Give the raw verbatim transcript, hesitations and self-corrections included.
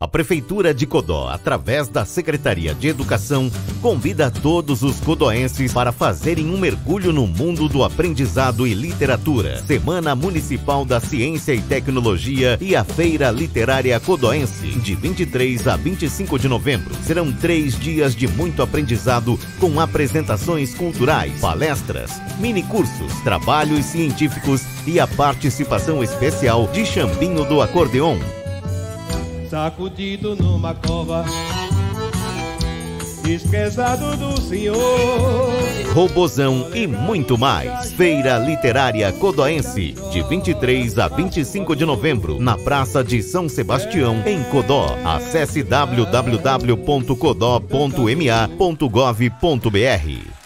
A Prefeitura de Codó, através da Secretaria de Educação, convida todos os codoenses para fazerem um mergulho no mundo do aprendizado e literatura. Semana Municipal da Ciência e Tecnologia e a Feira Literária Codoense, de vinte e três a vinte e cinco de novembro. Serão três dias de muito aprendizado com apresentações culturais, palestras, minicursos, trabalhos científicos e a participação especial de Chambinho do Acordeon. Sacudido numa cova, esquecado do Senhor. Robozão e muito mais. Feira Literária Codoense, de vinte e três a vinte e cinco de novembro, na Praça de São Sebastião, em Codó. Acesse w w w ponto codó ponto m a ponto gov ponto b r.